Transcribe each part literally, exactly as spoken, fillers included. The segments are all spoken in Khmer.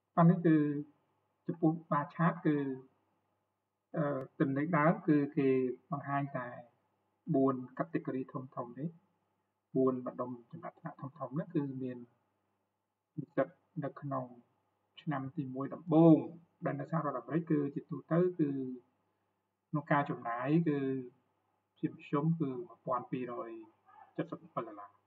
Cònនេះគឺចំពោះបាឆាតគឺអឺទន្លេដើមគឺគេបង្ហាញតែbốn category ធំធំទេbốnបណ្ដុំចំណាត់ថ្នាក់ធំធំហ្នឹងគឺមាននិស្សិតនៅក្នុងឆ្នាំទីមួយដំបូងដែលនៅសហរដ្ឋអាមេរិកគឺជាទូទៅគឺក្នុងការចំណាយគឺជាមធ្យមគឺtwelve seventy-sevenដុល្លារ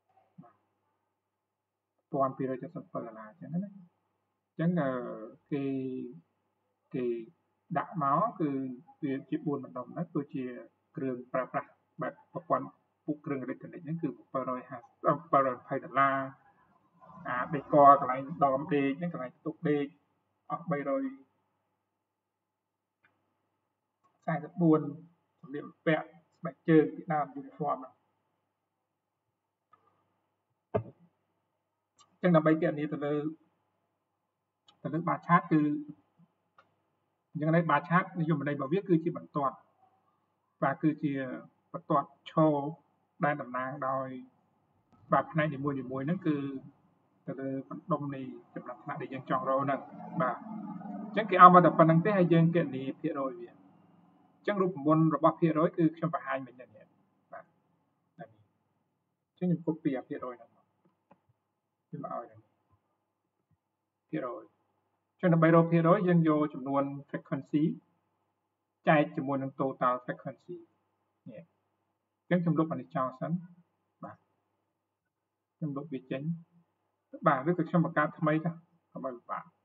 twelve seventy-sevenដុល្លារអញ្ចឹងណាអញ្ចឹងគេគេដាក់មកគឺវាជាbốnបណ្ដុំហ្នឹងដូចជាគ្រឿងប្រើប្រាស់បែបប្រព័ន្ធពូកគ្រឿងអេឡិចត្រូនិកហ្នឹងគឺseven twentyដុល្លារអាដេកកន្លែងដមដេកហ្នឹងកន្លែងទុកដេកអស់three forty-fourសម្លៀកបំពាក់ស្បែកជើងពីដើម uniform ហ្នឹងចឹងដើម្បីគណនាទៅលើទៅលើបាឆាតគឺអញ្ចឹងនេះបាឆាតនិយមន័យរបស់វាគឺជាបន្ទាត់បាទគឺជាបន្ទាត់ឈរដែលតំណាងដោយបាទផ្នែកនីមួយៗហ្នឹងគឺទៅលើបណ្ដុំនៃចំណាត់ថ្នាក់ដែលយើងចង់រកហ្នឹងបាទអញ្ចឹងគេឲ្យមកតែប៉ុណ្្នឹងទេហើយយើងគណនាភាគរយវាអញ្ចឹងរូបមន្តរបស់ភាគរយគឺខ្ញុំបង្ហាញមិញនេះបាទអញ្ចឹងខ្ញុំ copy អាភាគរយហ្នឹងមកខ្ញុំឲ្យហ្នឹងភាគរយចឹងដើម្បីរកភាគរយយើងយកចំនួន frequency ចែកជាមួយនឹង total frequency នេះអញ្ចឹងខ្ញុំលុបអានេះចោលសិនបាទខ្ញុំលុបវាចេញបាទឬក៏ខ្ញុំបង្កើតថ្មីចុះកុំឲ្យពិបាក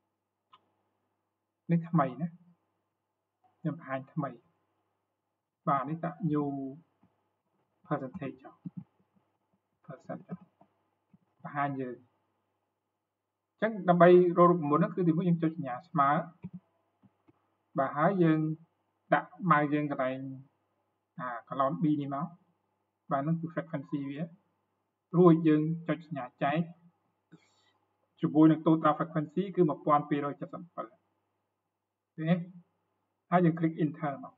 នេះថ្មីណាខ្ញុំបង្ហាញថ្មីបាទនេះដាក់ new percentage ចុះ percent ចុះបង្ហាញយើងអញ្ចឹងដើម្បីរករូបមន្តហ្នឹងគឺទីមួយយើងចុចសញ្ញាស្មើបាទហើយយើងដាក់ម៉ៅយើងកន្លែងអា column B នេះមកបាទហ្នឹងគឺ frequency វារួចយើងចុចសញ្ញាចែកជាមួយនឹង total frequency គឺtwelve seventy-sevenឃើញទេហើយយើង click enter មក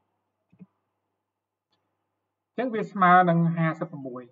អញ្ចឹងវាស្មើនឹងfifty-six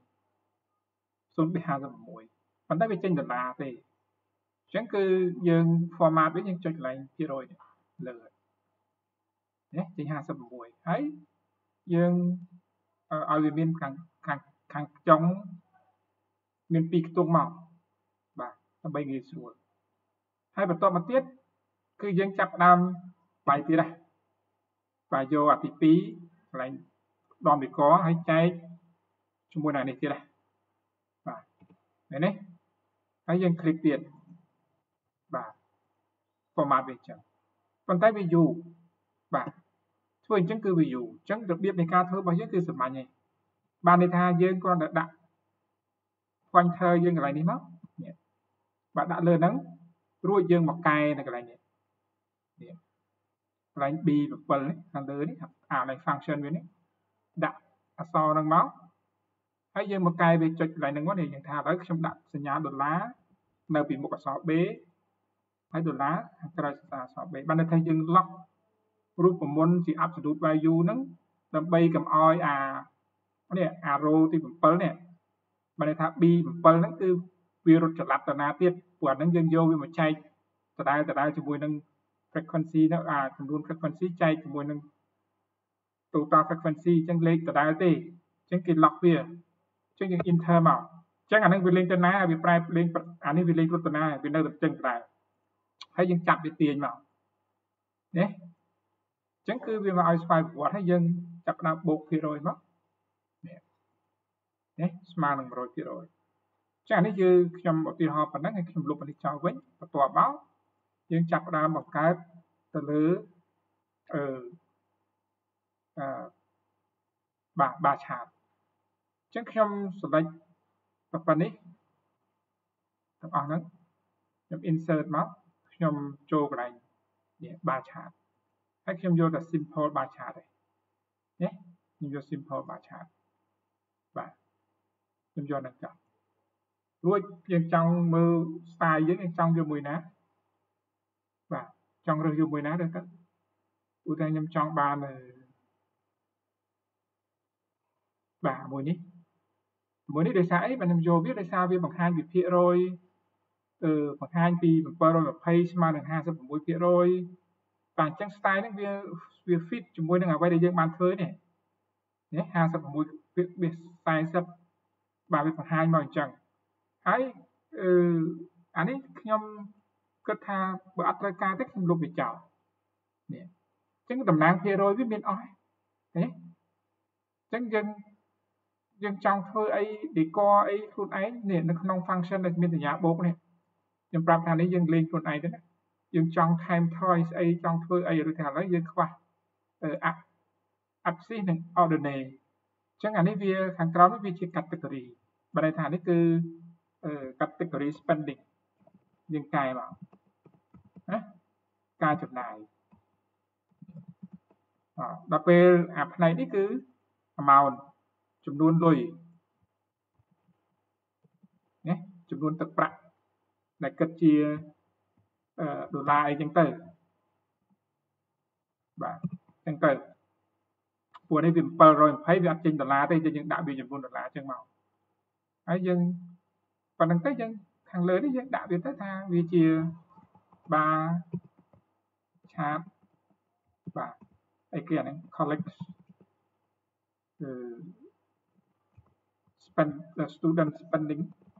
0.56ប៉ុន្តែវាចេញដុល្លារទេអញ្ចឹងគឺយើង format វាយើងចុចកន្លែងភាគរយនេះលើនេះចេញfifty-sixហើយយើងឲ្យវាមានខាងខាងខាងចុងមានពីរខ្ទង់មកបាទដើម្បីងាយស្រួលហើយបន្តមកទៀតគឺយើងចាប់ផ្ដើមបាយទៀតណាបាទយកអាទីtwoកន្លែងដមដេកហើយចែកជាមួយនឹងនេះទៀតណាបាទនេះនេះហើយយើង click ទៀតបាទ format វាអញ្ចឹងប៉ុន្តែវាយូរបាទធ្វើអញ្ចឹងគឺវាយូរអញ្ចឹងរបៀបនៃការធ្វើរបស់យើងគឺសាមញ្ញទេបានន័យថាយើងគ្រាន់តែដាក់ pointer យើងកន្លែងនេះមកនេះបាទដាក់លើហ្នឹងរួចយើងមកកែនៅកន្លែងនេះនេះកន្លែង B sevenនេះខាងលើនេះអាកន្លែង function វានេះដាក់អក្សរហ្នឹងមកហើយយើងមកកែវាចុចកន្លែងហ្នឹងមកនេះយើងថាឥឡូវខ្ញុំដាក់សញ្ញាដុល្លារនៅពីមុខអក្សរ B ហើយដុល្លារខាងក្រោយអក្សរ B បានន័យថាយើង lock រូបមន្តជា absolute value ហ្នឹងដើម្បីកុំឲ្យអានេះអា row ទីsevenនេះបានន័យថា B seven ហ្នឹងគឺវារត់ច្រឡាប់ទៅណាទៀតព្រោះអាហ្នឹងយើងយកវាមកចែកដដែលដដែលជាមួយនឹង frequency ហ្នឹងអាចំនួន frequency ចែកជាមួយនឹង total frequency អញ្ចឹងលេខដដែលទេអញ្ចឹងគេ lock វាអញ្ចឹងយើង enter មកអញ្ចឹងអាហ្នឹងវាលេងទៅណាវាប្រែលេងអានេះវាលេងរត់ទៅណាវានៅតែអញ្ចឹងដដែលហើយយើងចាប់វាទាញមកនេះអញ្ចឹងគឺវាមកឲ្យស្វ័យប្រវត្តិហើយយើងចាប់ផ្ដើមបូកភាគរយមកនេះនេះស្មើនឹងone hundred percentចានេះគឺខ្ញុំឧទាហរណ៍ប៉ុណ្ណឹងហើយខ្ញុំលុបអានេះចោលវិញបន្ទាប់មកយើងចាប់ផ្ដើមបង្កើតទៅលើអឺអឺបាទបាឆាតអញ្ចឹងខ្ញុំ select ប៉ុណ្នេះទាំងអស់ហ្នឹងខ្ញុំ insert មកខ្ញុំចូលកន្លែងនេះបាឆាតហើយខ្ញុំយកតែ simple បាឆាតទេនេះខ្ញុំយក simple បាឆាតបាទខ្ញុំយកហ្នឹងចោលរួចយើងចង់មើល style យើងយើងចង់យកមួយណាបាទចង់រើសយកមួយណារើសទៅឧទាហរណ៍ខ្ញុំចង់បានបាទមួយនេះមួយនេះដោយសារអីបាទខ្ញុំយកវាដោយសារវាបង្ហាញពីភាគរយបង្ហាញពីbảy trăm hai mươiស្មើនឹងห้าสิบหกភាគរយ បាទអញ្ចឹង style ហ្នឹងវាវា fit ជាមួយនឹងអ្វីដែលយើងបានធ្វើនេះណាห้าสิบหกភាគสี่สิบបាទវាបង្ហាញមកអញ្ចឹងហើយអឺអានេះខ្ញុំគិតថាបើអត់ត្រូវការទេខ្ញុំលុបវាចោលនេះអញ្ចឹងតំណាងភាគរយវាមានអស់ណាអញ្ចឹងយើងយើងចង់ធ្វើអី decor អីខ្លួនឯងនេះនៅក្នុង function ដែលមានសញ្ញាបូកនេះខ្ញុំប្រាប់ថានេះយើងលេងខ្លួនឯងទៅណាយើងចង់ថែមថយស្អីចង់ធ្វើអីឬថាឥឡូវយើងខ្វះអឺ axis និង ordinate អញ្ចឹងអានេះវាខាងក្រោមនេះវាជា category បើន័យថានេះគឺ category spending យើងកែមកណាការចំណាយដល់ពេលអាផ្នែកនេះគឺ amount ចំនួនលុយណាចំនួនទឹកប្រាក់ដែលគិតជាដុល្លារអីចឹងទៅបាទចឹងទៅពួកនេះវាbảy trăm hai mươiវាអត់ចេញដុល្លារទេយើងដាក់វាចំនួនដុល្លារចឹងមកហើយយើងប៉ុណ្្នឹងទៅយើងខាងលើនេះយើងដាក់វាទៅថាវាជាបាឆាតបាទអីគេអាហ្នឹង collect គឺ spend the student spending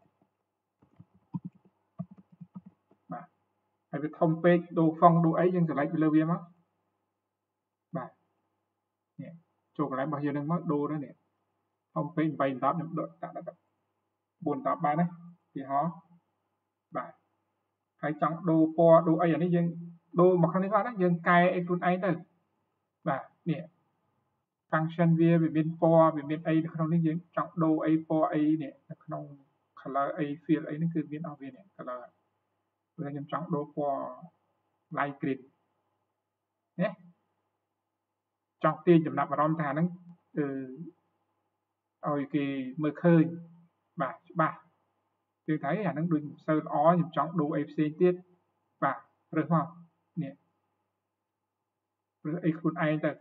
បាទហើយវាធំពេកដូរហ្វុងដូរអីយើង select ពីលើវាមកបាទនេះចូលកន្លែងរបស់យើងហ្នឹងមកដូរទៅនេះធំពេកeight tenខ្ញុំដកដាក់ដាក់four tenបានណាទីហោបាទហើយចង់ដូរពណ៌ដូរអីអានេះយើងដូរមកខាងនេះក៏ដែរយើងកែអីខ្លួនឯងទៅបាទនេះ function វាវាមានពណ៌វាមានអីនៅក្នុងនេះយើងចង់ដូរអីពណ៌អីនេះនៅក្នុង color អី field អីនេះគឺមានអស់វានេះ color ព្រោះខ្ញុំចង់ដូរពណ៌ light green ណាចង់ទាញចំណាប់អារម្មណ៍ថាហ្នឹងគឺឲ្យគេមើលឃើញបាទច្បាស់គឺថាអាហ្នឹងដូចមិនសូវល្អខ្ញុំចង់ដូរអីផ្សេងទៀតបាទរើសមកនេះរើសអីខ្លួនឯងទៅ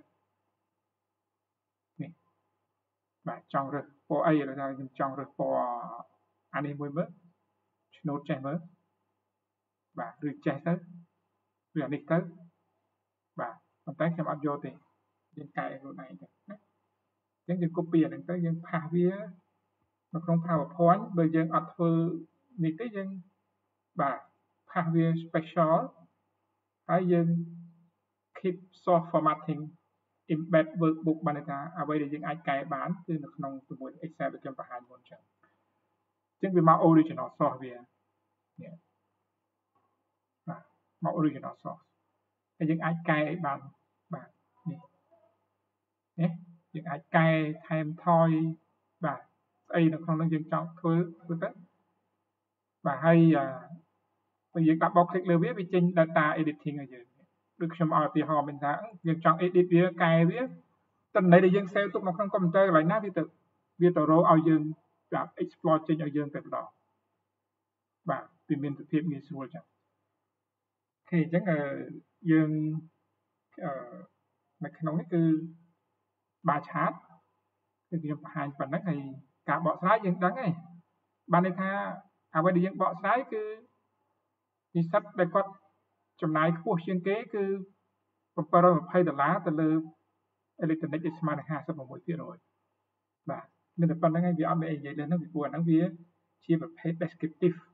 នេះបាទចង់រើសពណ៌អីឬថាខ្ញុំចង់រើសពណ៌អានេះមួយមើលឆ្នោតចេះមើលបាទឬចេះទៅឬអានេះទៅបាទប៉ុន្តែខ្ញុំអត់យកទេយើងកែខ្លួនឯងទៅណាអញ្ចឹងយើង copy អាហ្នឹងទៅយើងផាសវានៅក្នុង PowerPoint បើយើងអត់ធ្វើនេះទេយើងបាទផាសវា special ហើយយើង keep source formatting embed workbook បានថាអ្វីដែលយើងអាចកែបានគឺនៅក្នុងជាមួយ Excel ដែលខ្ញុំបង្ហាញមុនអញ្ចឹងអញ្ចឹងវាមក original source វានេះបាទមក original source ហើយយើងអាចកែអីបានបាទនេះនេះយើងអាចកែថែមថយបាទស្អីនៅក្នុងនោះយើងចង់ធ្វើធ្វើទៅបាទហើយបើយើងដាក់បក click លើវាវាចេញ data editing ឲ្យយើងដូចខ្ញុំឲ្យឧទាហរណ៍មិនថាយើងចង់ edit វាកែវាទិន្នន័យដែលយើង save ទុកនៅក្នុង computer កន្លែងណាវាទៅវាទៅរកឲ្យយើងប្រាប់ explore ចេញឲ្យយើងទៅម្ដងបាទវាមានសភាពងាយស្រួលចឹងអូខេអញ្ចឹងយើងអឺនៅក្នុងនេះគឺបាឆាតគឺខ្ញុំបង្ហាញប៉ុណ្ណឹងហើយការបកស្រាយយើងដឹងហើយបានន័យថាអ្វីដែលយើងបកស្រាយគឺនិស្សិតដែលគាត់ចំណាយខ្ពស់ជាងគេគឺbảy trăm hai mươiដុល្លារទៅលើ electronic ដែលស្មើនឹងห้าสิบหกភាគរយបាទមានតែប៉ុណ្្នឹងហើយវាអត់មានអីនិយាយលើហ្នឹងពីព្រោះអាហ្នឹងវាជាប្រភេទ descriptive